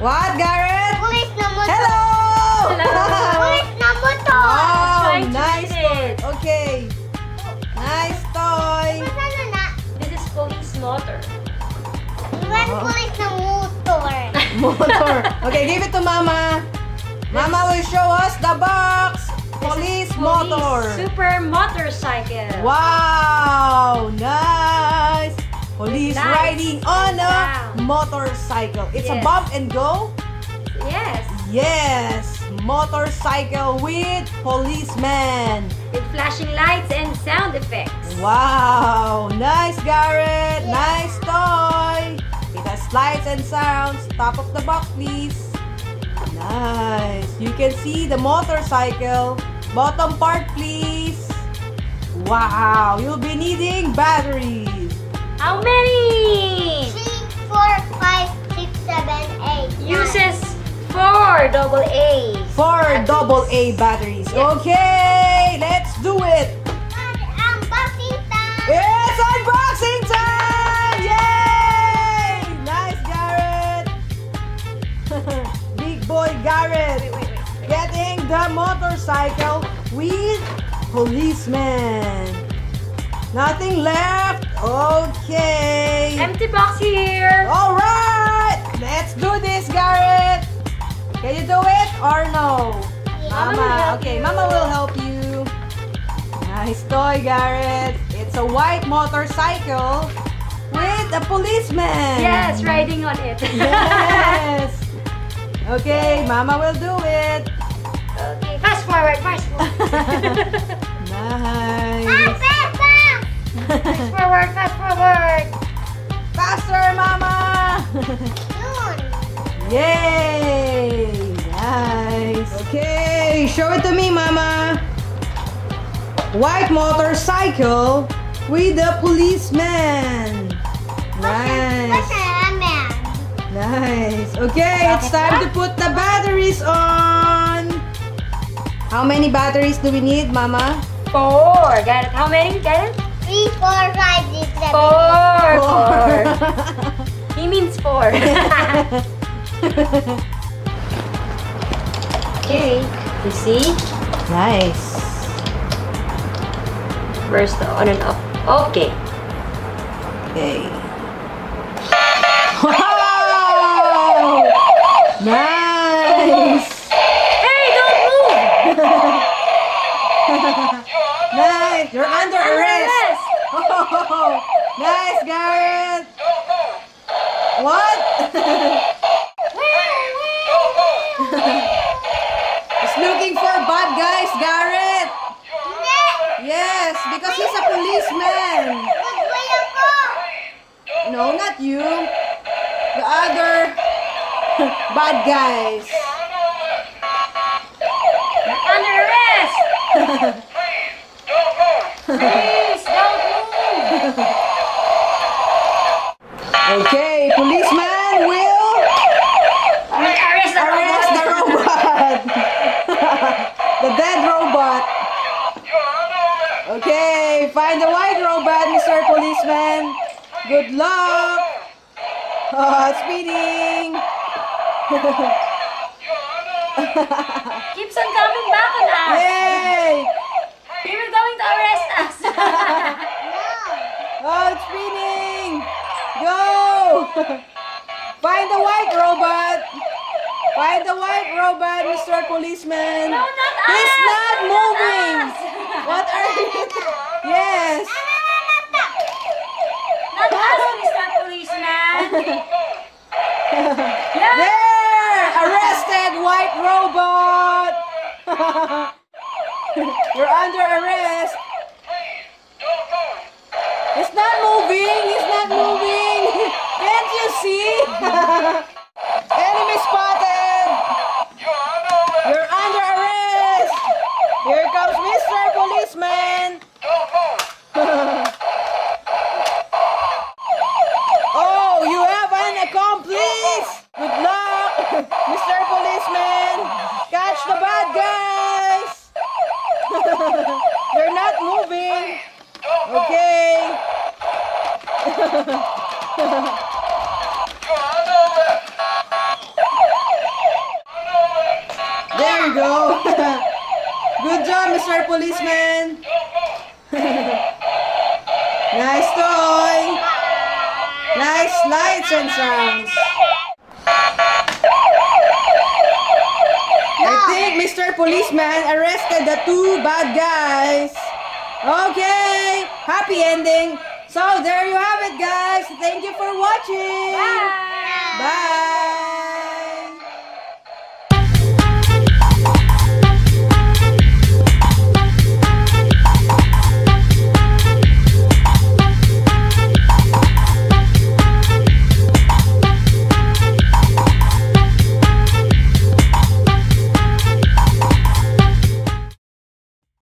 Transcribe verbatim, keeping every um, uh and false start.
What, Garrett? Police na motor. Hello! Hello. Police na motor. Wow, Trying to nice read toy. it. Okay. Nice toy. Ano na? This is police motor. Iwan Oh. police na motor. Motor. Okay, give it to Mama. Mama will show us the box. Police motor. Super motorcycle. Wow, nice. Police Nice. riding on a Wow. motorcycle. It's a Yes. bump and go. Yes. Yes, motorcycle with policeman. With flashing lights and sound effects. Wow, nice, Garrett. Nice toy. It has lights and sounds. Top of the box, please. Nice. You can see the motorcycle. Bottom part, please. Wow, you'll be needing batteries. How many? Three, four, five, six, seven, eight. Uses four double A. Four double A batteries. Okay, let's do it. Unboxing time. It's unboxing time! Yay! Nice, Garrett. Big boy Garrett. Wait, wait, wait. Getting the motorcycle with policeman. Nothing left. Okay. Empty box here. All right. Let's do this, Garrett. Can you do it or no? Mama will Mama. help Okay, you. Mama will help you. Nice toy, Garrett. It's a white motorcycle with a policeman. Yes, riding on it. Yes. Okay, Mama will do it. Okay, fast forward, fast forward. Nice. Fast forward, fast forward. Faster, Mama. Yun. Yay! Nice. Okay, show it to me, Mama. White motorcycle with a policeman. Nice. What's a man? Nice. Okay, it's time to put the batteries on. How many batteries do we need, Mama? Four. Got it. How many? Got it? Three, four, five, six, seven. Four. Four. Four. He means four. Okay. You see? Nice. Where's the on and off? Okay. Okay. Wow! Nice! Hey, don't move! Nice! You're under arrest! Oh, nice, Garrett! What? He's looking for bad guys, Garrett! Yes, because he's a policeman! No, not you. The other bad guys. Under arrest! Please, don't move! Okay, policeman will Arrest the arrest the robot. The dead robot. Okay, find the white robot, Mister Policeman. Good luck. Oh, it's speeding. Keeps on coming back on us. Yay! He was going to arrest us. Oh, it's speeding. Go. Find the white robot. Find the white robot, Mister Policeman. No, not us. He's not moving. Not us. What are you? Yes. Not us, Mister Policeman. Yeah. There! Arrested, white robot! You're under arrest. He's not moving. He's not moving. Can't you see? Enemy spotted. You're under arrest. Here comes Mister Policeman. Oh, you have an accomplice. Good luck, Mister Policeman. Catch the bad guys. They're not go. Good job, Mister Policeman. Nice toy. Nice lights and sounds. I think Mister Policeman arrested the two bad guys. Okay, happy ending. So there you have it, guys. Thank you for watching. Bye! Bye.